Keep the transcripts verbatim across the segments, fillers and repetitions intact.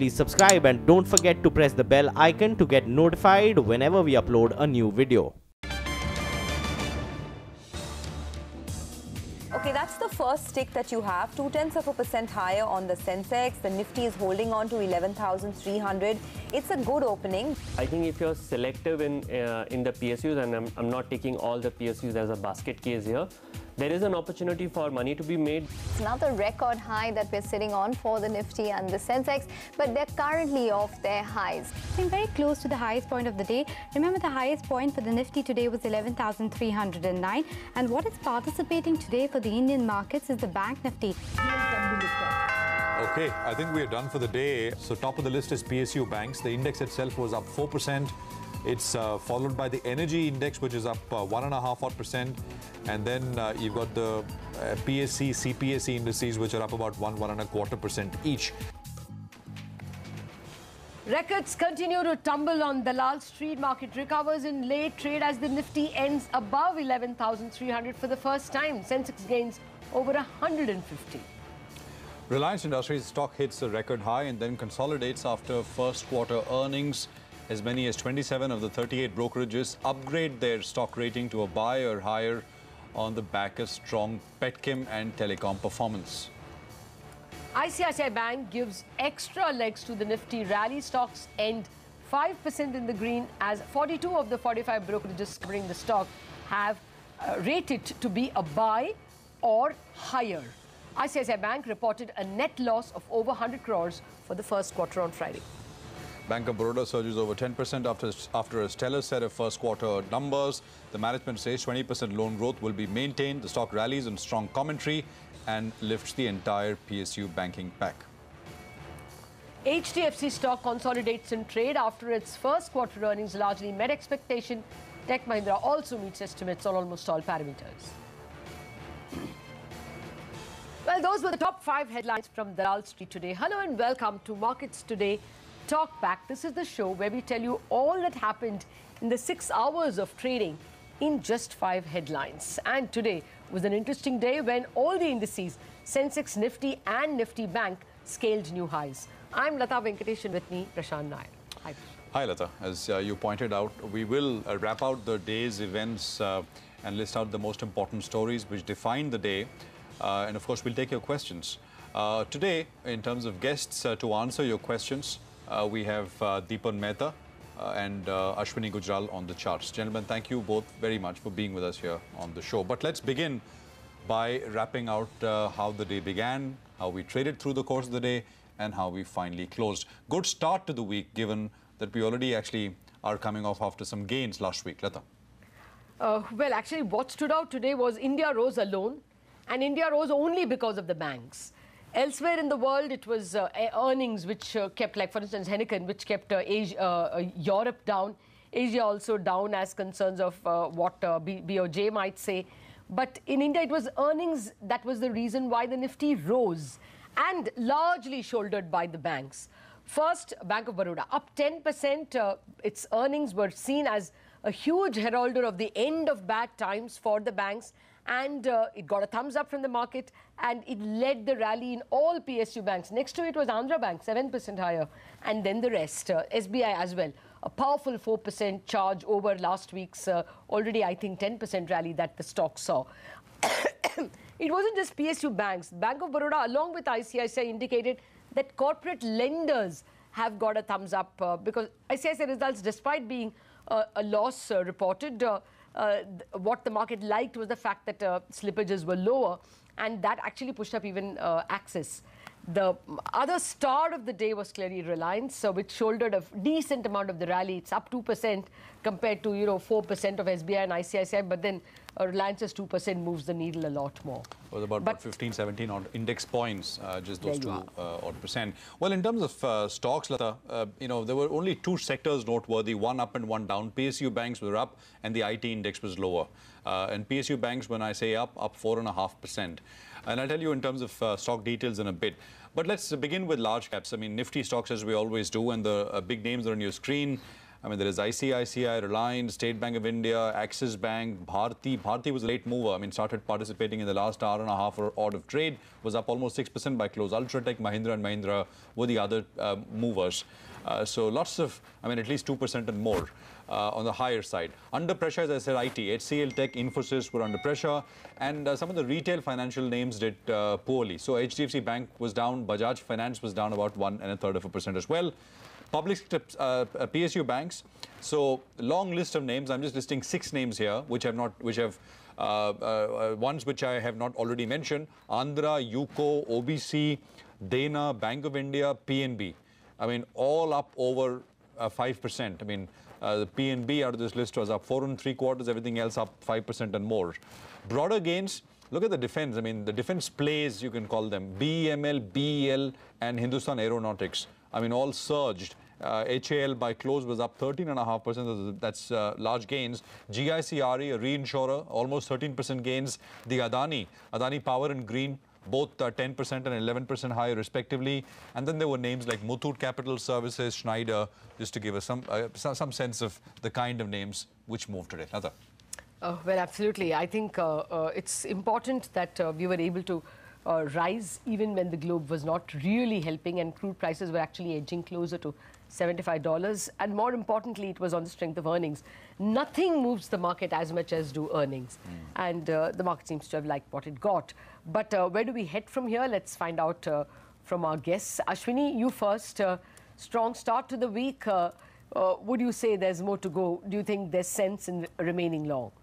please subscribe and don't forget to press the bell icon to get notified whenever we upload a new video. Okay, that's the first stick that you have. Two tenths of a percent higher on the Sensex. The Nifty is holding on to eleven thousand three hundred. It's a good opening. I think if you're selective in uh, in the P S Us, and I'm, I'm not taking all the P S Us as a basket case here, there is an opportunity for money to be made. It's another record high that we're sitting on for the Nifty and the Sensex, but they're currently off their highs. Been very close to the highest point of the day. Remember, the highest point for the Nifty today was eleven thousand three hundred nine, and what is participating today for the Indian markets is the Bank Nifty. Okay, I think we are done for the day. So top of the list is P S U banks. The index itself was up four percent. It's uh, followed by the energy index, which is up uh, one and a half odd percent. And then uh, you've got the uh, P S C, C P S E indices, which are up about one, one and a quarter percent each. Records continue to tumble on Dalal Street. Market recovers in late trade as the Nifty ends above eleven thousand three hundred for the first time. Sensex gains over one hundred fifty. Reliance Industries stock hits a record high and then consolidates after first quarter earnings. As many as twenty-seven of the thirty-eight brokerages upgrade their stock rating to a buy or higher on the back of strong petchem and telecom performance. I C I C I Bank gives extra legs to the Nifty rally. Stocks end five percent in the green as forty-two of the forty-five brokerages covering the stock have uh, rated to be a buy or higher. I C I C I Bank reported a net loss of over one hundred crores for the first quarter on Friday. Bank of Baroda surges over ten percent after, after a stellar set of first quarter numbers. The management says twenty percent loan growth will be maintained. The stock rallies on strong commentary and lifts the entire P S U banking pack. H D F C stock consolidates in trade after its first quarter earnings largely met expectation. Tech Mahindra also meets estimates on almost all parameters. Well, those were the top five headlines from Dalal Street today. Hello and welcome to Markets Today Talk Back. This is the show where we tell you all that happened in the six hours of trading in just five headlines. And today was an interesting day when all the indices, Sensex, Nifty and Nifty Bank, scaled new highs. I'm Lata Venkateshan, with me, Prashant Nair. Hi. Hi, Lata. As uh, you pointed out, we will uh, wrap out the day's events uh, and list out the most important stories which define the day. Uh, and of course, we'll take your questions. Uh, today, in terms of guests uh, to answer your questions, uh, we have uh, Deepan Mehta uh, and uh, Ashwini Gujral on the charts. Gentlemen, thank you both very much for being with us here on the show. But let's begin by wrapping out uh, how the day began, how we traded through the course of the day, and how we finally closed. Good start to the week, given that we already actually are coming off after some gains last week. Lata. Uh, well, actually, what stood out today was India rose alone. And India rose only because of the banks. Elsewhere in the world, it was uh, earnings which uh, kept, like for instance, Heineken, which kept uh, Asia, uh, Europe down. Asia also down as concerns of uh, what uh, B O J might say. But in India, it was earnings that was the reason why the Nifty rose, and largely shouldered by the banks. First, Bank of Baroda up ten percent. Uh, its earnings were seen as a huge heralder of the end of bad times for the banks. And uh, it got a thumbs up from the market, and it led the rally in all P S U banks. Next to it was Andhra Bank, seven percent higher, and then the rest. Uh, S B I as well, a powerful four percent charge over last week's uh, already, I think, ten percent rally that the stock saw. It wasn't just P S U banks. Bank of Baroda, along with I C I C I, indicated that corporate lenders have got a thumbs up uh, because I C I C I results, despite being uh, a loss uh, reported, uh, Uh, what the market liked was the fact that uh, slippages were lower, and that actually pushed up even uh, Axis. The other star of the day was clearly Reliance, uh, which shouldered a decent amount of the rally. It's up two percent compared to, you know, four percent of S B I and I C I C I, but then uh, Reliance's two percent moves the needle a lot more. It was about, about fifteen, seventeen odd index points, uh, just those two uh, odd percent. Well, in terms of uh, stocks, Lata, uh, you know, there were only two sectors noteworthy, one up and one down. P S U banks were up and the I T index was lower. Uh, and P S U banks, when I say up, up four and a half percent. And I'll tell you in terms of uh, stock details in a bit. But let's begin with large caps. I mean, Nifty stocks, as we always do, and the uh, big names are on your screen. I mean, there is I C I C I, Reliance, State Bank of India, Axis Bank, Bharti. Bharti was a late mover. I mean, started participating in the last hour and a half or odd of trade, was up almost six percent by close. Ultratech, Mahindra and Mahindra were the other uh, movers. Uh, so lots of, I mean, at least two percent and more uh, on the higher side. Under pressure, as I said, I T, H C L Tech, Infosys were under pressure. And uh, some of the retail financial names did uh, poorly. So H D F C Bank was down, Bajaj Finance was down about one and a third of a percent as well. Public sector, uh, P S U banks. So long list of names. I'm just listing six names here, which have not, which have uh, uh, ones which I have not already mentioned. Andhra, U C O, O B C, Dana, Bank of India, P N B. I mean, all up over uh, five percent. I mean, uh, the P N B out of this list was up four and three quarters. Everything else up five percent and more. Broader gains. Look at the defense. I mean, the defense plays, you can call them, B E M L, B E L, and Hindustan Aeronautics. I mean, all surged. Uh, H A L by close was up thirteen point five percent. That's uh, large gains. G I C R E, a reinsurer, almost thirteen percent gains. The Adani, Adani Power and Green, both uh, ten percent and eleven percent higher respectively. And then there were names like Muthoot Capital Services, Schneider, just to give us some, uh, some, some sense of the kind of names which moved today. Nada. Uh, well, absolutely. I think uh, uh, it's important that uh, we were able to uh, rise even when the globe was not really helping and crude prices were actually edging closer to seventy-five dollars. And more importantly, it was on the strength of earnings. Nothing moves the market as much as do earnings. Mm. And uh, the market seems to have liked what it got. But uh, where do we head from here? Let's find out uh, from our guests. Ashwini, you first. Uh, strong start to the week. Uh, uh, would you say there's more to go? Do you think there's sense in remaining long?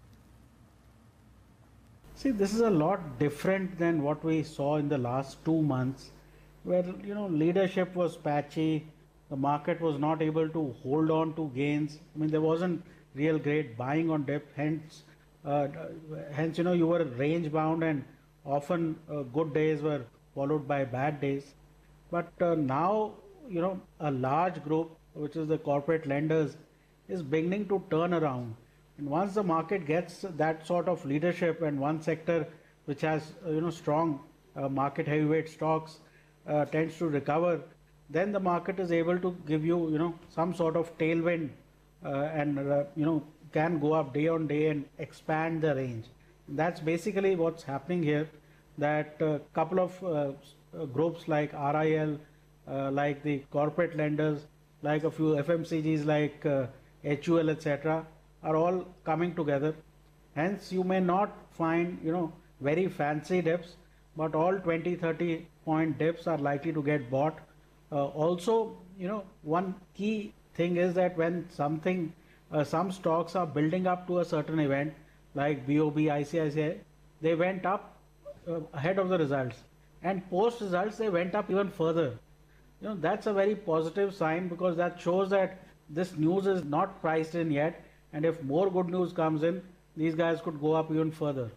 See, this is a lot different than what we saw in the last two months, where, you know, leadership was patchy. The market was not able to hold on to gains. I mean, there wasn't real great buying on dip. Hence, uh, hence, you know, you were range bound, and often uh, good days were followed by bad days. But uh, now, you know, a large group, which is the corporate lenders, is beginning to turn around. And once the market gets that sort of leadership, and one sector which has, uh, you know, strong uh, market heavyweight stocks uh, tends to recover, then the market is able to give you, you know, some sort of tailwind uh, and, uh, you know, can go up day on day and expand the range. That's basically what's happening here, that a couple of uh, groups like R I L, uh, like the corporate lenders, like a few F M C Gs like uh, H U L, et cetera, are all coming together. Hence, you may not find, you know, very fancy dips, but all twenty, thirty point dips are likely to get bought. Uh, also, you know, one key thing is that when something, uh, some stocks are building up to a certain event, like B O B, I C I C I, they went up uh, ahead of the results. And post results, they went up even further. You know, that's a very positive sign, because that shows that this news is not priced in yet. And if more good news comes in, these guys could go up even further.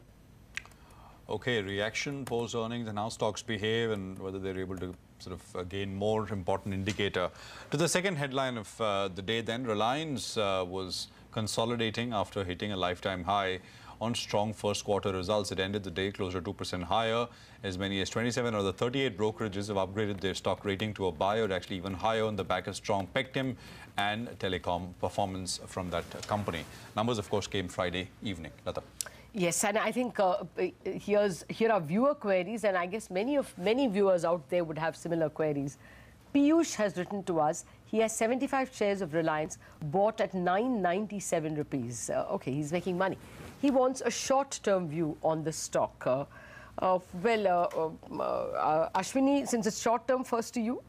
Okay, reaction post earnings and how stocks behave and whether they're able to sort of uh, gain more important indicator. To the second headline of uh, the day then, Reliance uh, was consolidating after hitting a lifetime high on strong first quarter results. It ended the day closer to two percent higher. As many as twenty-seven of the thirty-eight brokerages have upgraded their stock rating to a buy, or actually even higher, on the back of strong Pectim and telecom performance from that company. Numbers, of course, came Friday evening. Lata. Yes, and I think uh, here's here are viewer queries, and I guess many of many viewers out there would have similar queries. Piyush has written to us. He has seventy-five shares of Reliance bought at nine ninety-seven rupees. Uh, okay, he's making money. He wants a short-term view on the stock. Uh, uh, well, uh, uh, uh, Ashwini, since it's short-term, first to you.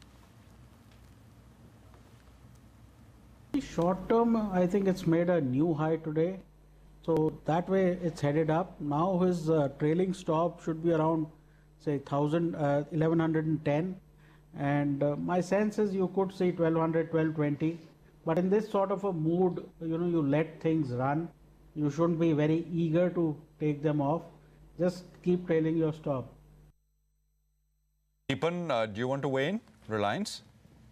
Short-term, I think it's made a new high today. So that way it's headed up. Now his uh, trailing stop should be around, say, one thousand, uh, eleven ten. And uh, my sense is you could see twelve hundred, twelve twenty. But in this sort of a mood, you know, you let things run. You shouldn't be very eager to take them off. Just keep trailing your stop. Deepan, uh, do you want to weigh in? Reliance?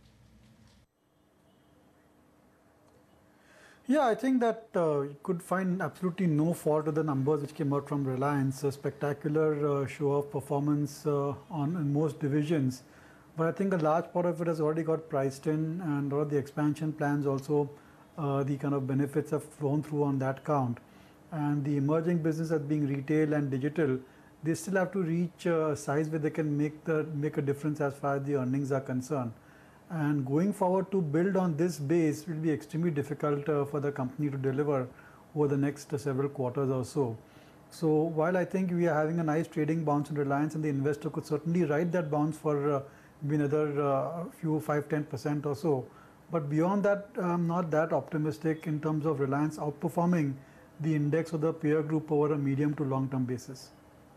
Yeah, I think that uh, you could find absolutely no fault with the numbers which came out from Reliance. A spectacular uh, show of performance uh, on in most divisions. But I think a large part of it has already got priced in, and all of the expansion plans also uh, the kind of benefits have flown through on that count. And the emerging business as being retail and digital, they still have to reach a size where they can make the make a difference as far as the earnings are concerned. And going forward, to build on this base will be extremely difficult uh, for the company to deliver over the next uh, several quarters or so. So while I think we are having a nice trading bounce in Reliance, and the investor could certainly ride that bounce for uh, maybe another uh, few five, ten percent or so. But beyond that, I'm not that optimistic in terms of Reliance outperforming the index or the peer group over a medium to long term basis.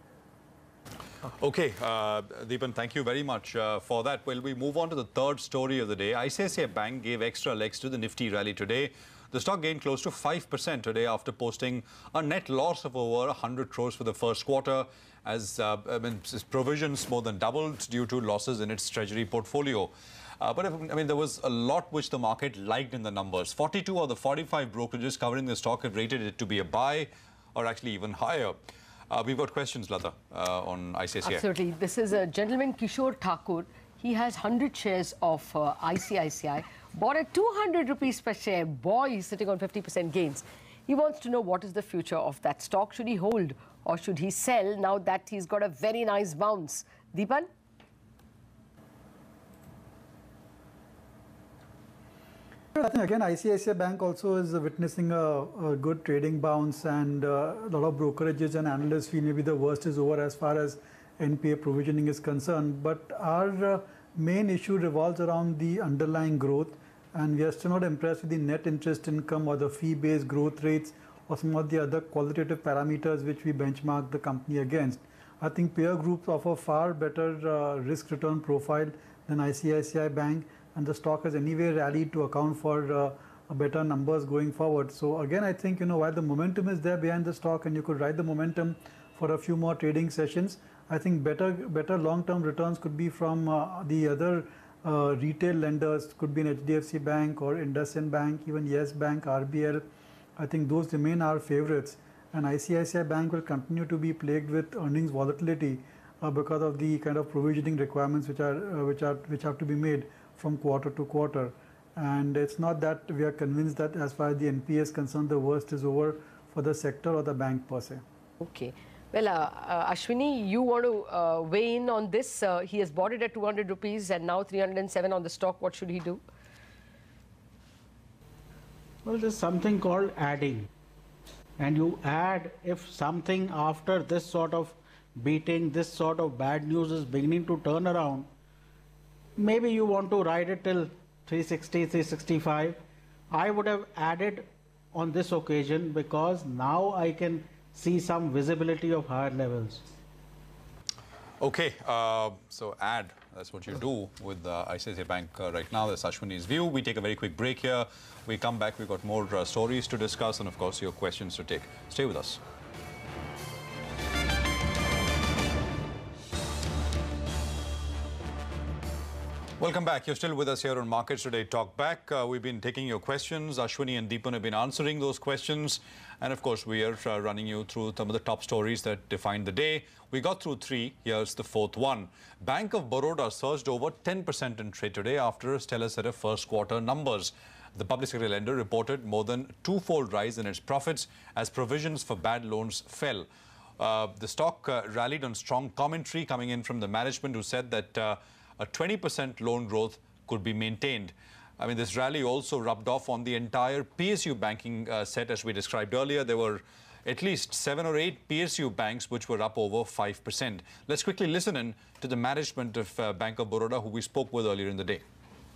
Okay, uh, Deepan, thank you very much uh, for that. Well, we move on to the third story of the day. I C I C I Bank gave extra legs to the Nifty rally today. The stock gained close to five percent today after posting a net loss of over one hundred crores for the first quarter, as uh, I mean, its provisions more than doubled due to losses in its treasury portfolio. Uh, but, I mean, there was a lot which the market liked in the numbers. forty-two of the forty-five brokerages covering the stock have rated it to be a buy, or actually even higher. Uh, we've got questions, Lata, uh, on I C I C I. Absolutely. This is a gentleman, Kishore Thakur. He has one hundred shares of uh, I C I C I. Bought at two hundred rupees per share. Boy, he's sitting on fifty percent gains. He wants to know what is the future of that stock. Should he hold or should he sell now that he's got a very nice bounce? Deepan? I think again I C I C I Bank also is witnessing a, a good trading bounce, and uh, a lot of brokerages and analysts feel maybe the worst is over as far as N P A provisioning is concerned. But our uh, main issue revolves around the underlying growth, and we are still not impressed with the net interest income or the fee-based growth rates or some of the other qualitative parameters which we benchmark the company against. I think peer groups offer far better uh, risk-return profile than I C I C I Bank, and the stock has anyway rallied to account for uh, better numbers going forward. So again, I think, you know, while the momentum is there behind the stock and you could ride the momentum for a few more trading sessions, I think better better long-term returns could be from uh, the other uh, retail lenders, could be an H D F C Bank or IndusInd Bank, even Yes Bank, R B L. I think those remain our favorites, and I C I C I Bank will continue to be plagued with earnings volatility uh, because of the kind of provisioning requirements which are uh, which are which have to be made from quarter to quarter. And it's not that we are convinced that as far as the N P A is concerned, the worst is over for the sector or the bank per se. Okay. Well, uh, uh, Ashwini, you want to uh, weigh in on this? Uh, he has bought it at two hundred rupees and now three hundred seven on the stock. What should he do? Well, there's something called adding. And you add if something after this sort of beating, this sort of bad news is beginning to turn around, maybe you want to ride it till three sixty, three sixty-five. I would have added on this occasion because now I can see some visibility of higher levels. Okay, uh, so add, that's what you do with uh, I C I C I Bank uh, right now. That's Ashwini's view. We take a very quick break here. We come back, we've got more uh, stories to discuss and of course your questions to take. Stay with us. Welcome back. You're still with us here on Markets Today Talk Back. Uh, we've been taking your questions. Ashwini and Deepan have been answering those questions. And of course, we are uh, running you through some of the top stories that defined the day. We got through three. Here's the fourth one. Bank of Baroda surged over ten percent in trade today after a stellar set of first quarter numbers. The public sector lender reported more than twofold rise in its profits as provisions for bad loans fell. Uh, the stock uh, rallied on strong commentary coming in from the management, who said that uh, a twenty percent loan growth could be maintained. I mean, this rally also rubbed off on the entire P S U banking uh, set, as we described earlier. There were at least seven or eight P S U banks which were up over five percent. Let's quickly listen in to the management of uh, Bank of Baroda, who we spoke with earlier in the day.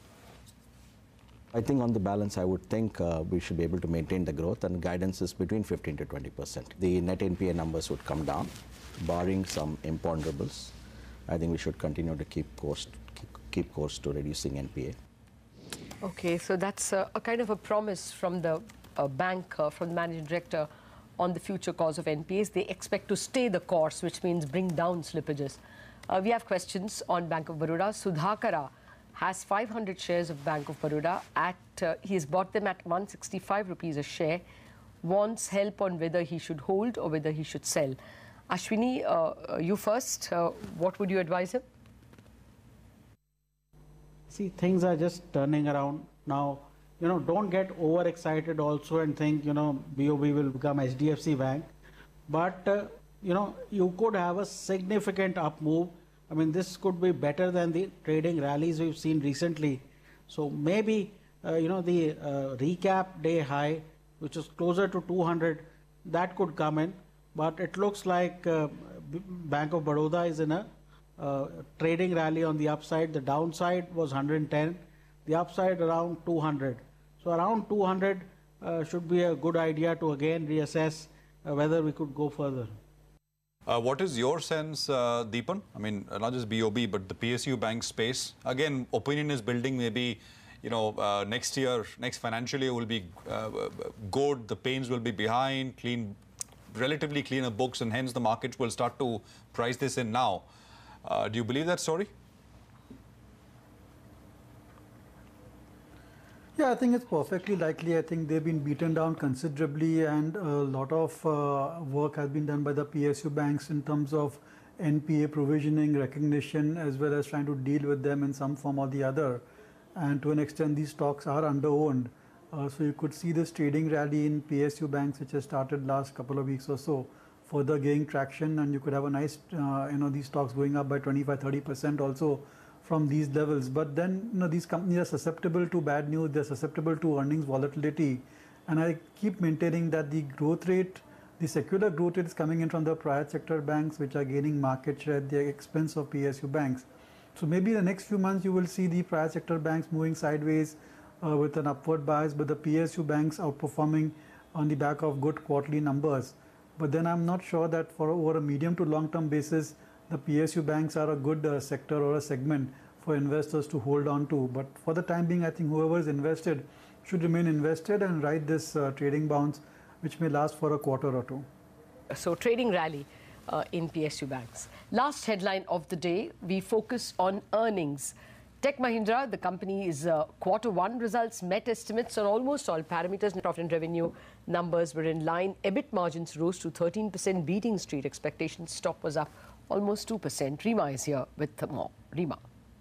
I think on the balance, I would think uh, we should be able to maintain the growth, and guidance is between fifteen to twenty percent. The net N P A numbers would come down, barring some imponderables. I think we should continue to keep course, keep, keep course to reducing N P A. Okay, so that's uh, a kind of a promise from the uh, bank, uh, from the managing director on the future course of N P As. They expect to stay the course, which means bring down slippages. Uh, we have questions on Bank of Baroda. Sudhakara has five hundred shares of Bank of Baroda. At uh, he has bought them at one hundred sixty-five rupees a share. Wants help on whether he should hold or whether he should sell. Ashwini, uh, you first. Uh, what would you advise him? See, things are just turning around now. you know, don't get overexcited also and think, you know, B O B will become H D F C Bank. But, uh, you know, you could have a significant up move. I mean, this could be better than the trading rallies we've seen recently. So maybe, uh, you know, the uh, recap day high, which is closer to two hundred, that could come in. But it looks like uh, Bank of Baroda is in a uh, trading rally on the upside. The downside was one hundred ten, the upside around two hundred. So around two hundred uh, should be a good idea to again reassess uh, whether we could go further. Uh, what is your sense, uh, Deepan? I mean, uh, not just B O B, but the P S U bank space. Again, opinion is building. Maybe, you know, uh, next year, next financial year will be uh, good. The pains will be behind, clean, relatively cleaner books, and hence the markets will start to price this in now. Uh, do you believe that story? Yeah, I think it's perfectly likely. I think they've been beaten down considerably, and a lot of uh, work has been done by the P S U banks in terms of N P A provisioning, recognition, as well as trying to deal with them in some form or the other. And to an extent, these stocks are under-owned. Uh, so you could see this trading rally in P S U banks, which has started last couple of weeks or so, further gaining traction, and you could have a nice, uh, you know, these stocks going up by twenty-five, thirty percent also from these levels. But then, you know, these companies are susceptible to bad news, they're susceptible to earnings volatility. And I keep maintaining that the growth rate, the secular growth rate is coming in from the private sector banks, which are gaining market share at the expense of P S U banks. So maybe in the next few months, you will see the private sector banks moving sideways uh, with an upward bias, but the P S U banks outperforming on the back of good quarterly numbers. But then I'm not sure that for over a medium to long term basis, the P S U banks are a good uh, sector or a segment for investors to hold on to. But for the time being, I think whoever is invested should remain invested and ride this uh, trading bounce, which may last for a quarter or two. So trading rally uh, in P S U banks. Last headline of the day, we focus on earnings. Tech Mahindra, the company's uh, quarter one results met estimates on almost all parameters. Net profit and revenue numbers were in line. EBIT margins rose to thirteen percent, beating street expectations. Stock was up almost two percent. Rima is here with more. Rima.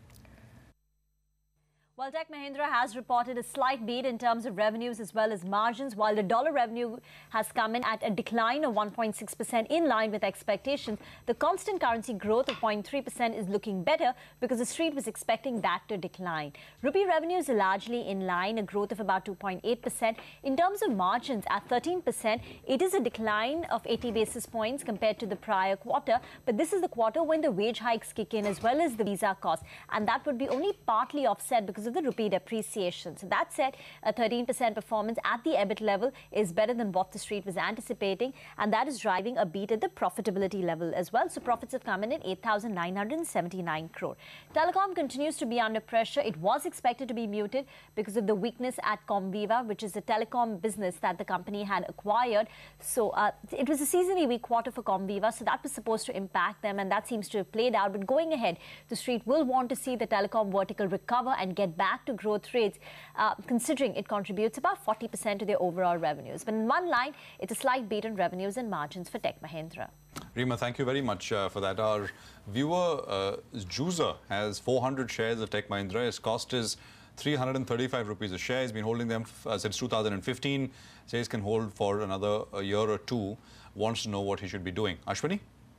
Well, Tech Mahindra has reported a slight beat in terms of revenues as well as margins, while the dollar revenue has come in at a decline of one point six percent in line with expectations. The constant currency growth of zero point three percent is looking better because the street was expecting that to decline. Rupee revenues are largely in line, a growth of about two point eight percent. In terms of margins at thirteen percent, it is a decline of eighty basis points compared to the prior quarter, but this is the quarter when the wage hikes kick in as well as the visa costs, and that would be only partly offset because of the rupee depreciation. So that said, a thirteen percent performance at the EBIT level is better than what the street was anticipating, and that is driving a beat at the profitability level as well. So profits have come in at eight thousand nine hundred seventy-nine crore. Telecom continues to be under pressure. It was expected to be muted because of the weakness at Comviva, which is a telecom business that the company had acquired. So uh, it was a seasonally weak quarter for Comviva, so that was supposed to impact them, and that seems to have played out. But going ahead, the street will want to see the telecom vertical recover and get back to growth rates, uh, considering it contributes about forty percent to their overall revenues. But in one line, it's a slight beat in revenues and margins for Tech Mahindra. Rima, thank you very much uh, for that. Our viewer, uh, Juza, has four hundred shares of Tech Mahindra. His cost is three hundred thirty-five rupees a share. He's been holding them uh, since two thousand fifteen. Says can hold for another a year or two. Wants to know what he should be doing. Ashwini?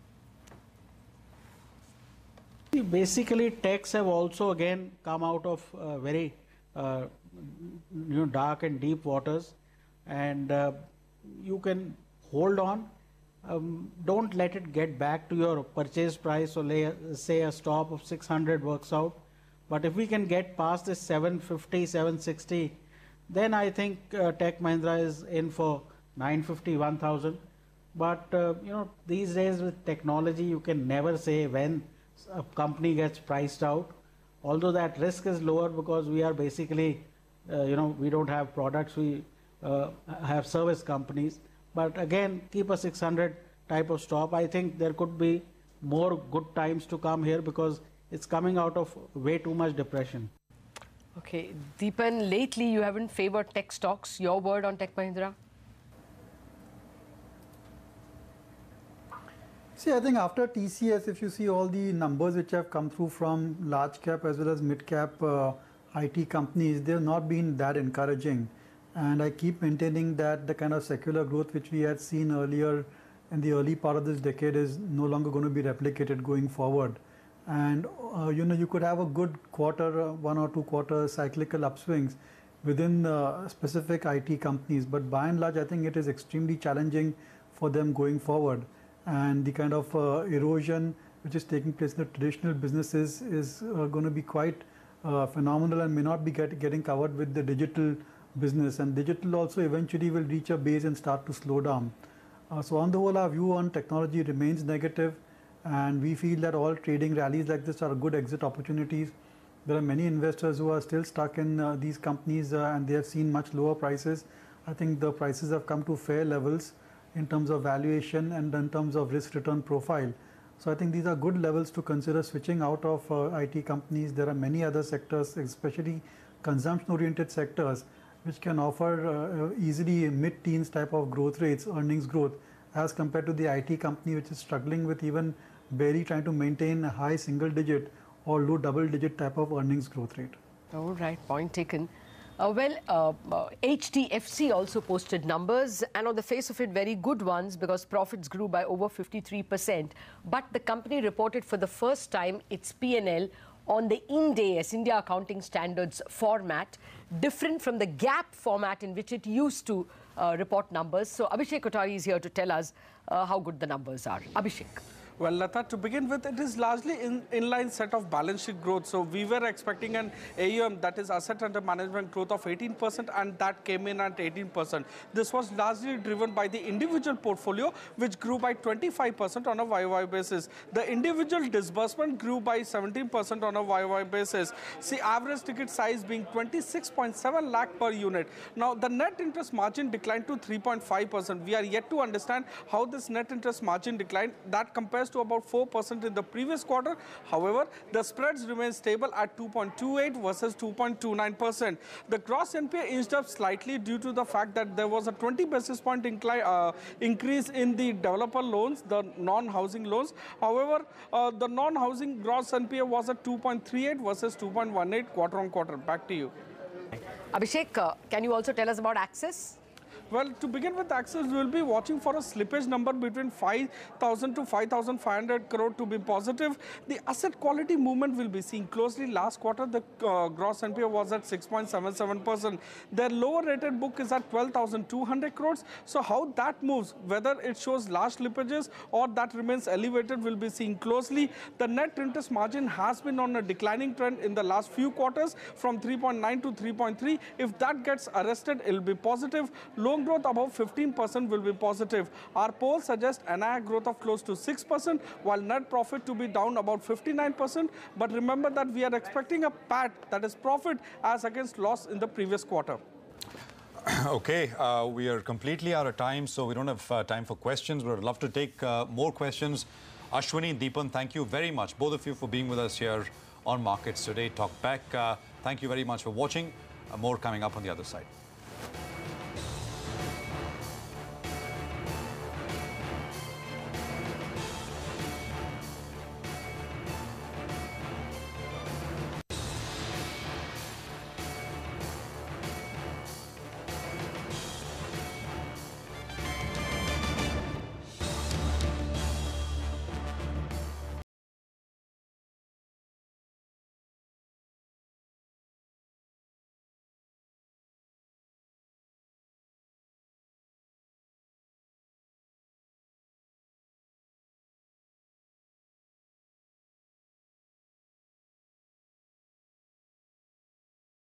Basically, techs have also again come out of uh, very uh, you know, dark and deep waters, and uh, you can hold on. Um, don't let it get back to your purchase price, or lay, say a stop of six hundred works out. But if we can get past this seven fifty, seven sixty, then I think uh, Tech Mahindra is in for nine fifty, one thousand. But uh, you know, these days with technology, you can never say when a company gets priced out, although that risk is lower because we are basically, uh, you know, we don't have products, we uh, have service companies. But again, keep a six hundred type of stop. I think there could be more good times to come here because it's coming out of way too much depression. Okay, Deepan, lately you haven't favored tech stocks. Your word on Tech Mahindra? See, I think after T C S, if you see all the numbers which have come through from large cap as well as mid cap uh, I T companies, they've not been that encouraging. And I keep maintaining that the kind of secular growth which we had seen earlier in the early part of this decade is no longer going to be replicated going forward. And uh, you know, you could have a good quarter, uh, one or two quarter cyclical upswings within uh, specific I T companies. But by and large, I think it is extremely challenging for them going forward. And the kind of uh, erosion which is taking place in the traditional businesses is uh, going to be quite uh, phenomenal and may not be get, getting covered with the digital business. And digital also eventually will reach a base and start to slow down. Uh, so on the whole, our view on technology remains negative, and we feel that all trading rallies like this are good exit opportunities. There are many investors who are still stuck in uh, these companies uh, and they have seen much lower prices. I think the prices have come to fair levels in terms of valuation and in terms of risk return profile. So I think these are good levels to consider switching out of uh, I T companies. There are many other sectors, especially consumption oriented sectors, which can offer uh, easily mid-teens type of growth rates, earnings growth, as compared to the I T company which is struggling with even barely trying to maintain a high single digit or low double digit type of earnings growth rate. All right, point taken. Uh, well, uh, uh, H D F C also posted numbers, and on the face of it, very good ones, because profits grew by over fifty-three percent. But the company reported for the first time its P and L on the Ind AS, India Accounting Standards format, different from the GAAP format in which it used to uh, report numbers. So Abhishek Kothari is here to tell us uh, how good the numbers are. Abhishek. Well, Lata, to begin with, it is largely in inline set of balance sheet growth. So we were expecting an A U M, that is asset under management, growth of eighteen percent, and that came in at eighteen percent. This was largely driven by the individual portfolio, which grew by twenty-five percent on a Y O Y basis. The individual disbursement grew by seventeen percent on a Y O Y basis. See, average ticket size being twenty-six point seven lakh per unit. Now, the net interest margin declined to three point five percent. We are yet to understand how this net interest margin declined. That compares to about four percent in the previous quarter. However, the spreads remain stable at two point two eight versus two point two nine percent. The gross N P A inched up slightly due to the fact that there was a twenty basis point incline, uh, increase in the developer loans, the non-housing loans. However, uh, the non-housing gross N P A was at two point three eight versus two point one eight quarter on quarter. Back to you. Abhishek, uh, can you also tell us about Axis? Well, to begin with, Axis, we will be watching for a slippage number between five thousand to five thousand five hundred crore to be positive. The asset quality movement will be seen closely. Last quarter, the uh, gross N P A was at six point seven seven percent. Their lower rated book is at twelve thousand two hundred crores. So how that moves, whether it shows large slippages or that remains elevated, will be seen closely. The net interest margin has been on a declining trend in the last few quarters from three point nine to three point three. If that gets arrested, it will be positive. Loan growth above fifteen percent will be positive. Our poll suggests N I I growth of close to six percent, while net profit to be down about fifty-nine percent. But remember that we are expecting a P A T, that is profit, as against loss in the previous quarter. Okay, uh, we are completely out of time, so we don't have uh, time for questions. We would love to take uh, more questions. Ashwini, Deepan, thank you very much, both of you, for being with us here on Markets Today. Talk Back. Uh, thank you very much for watching. Uh, more coming up on the other side.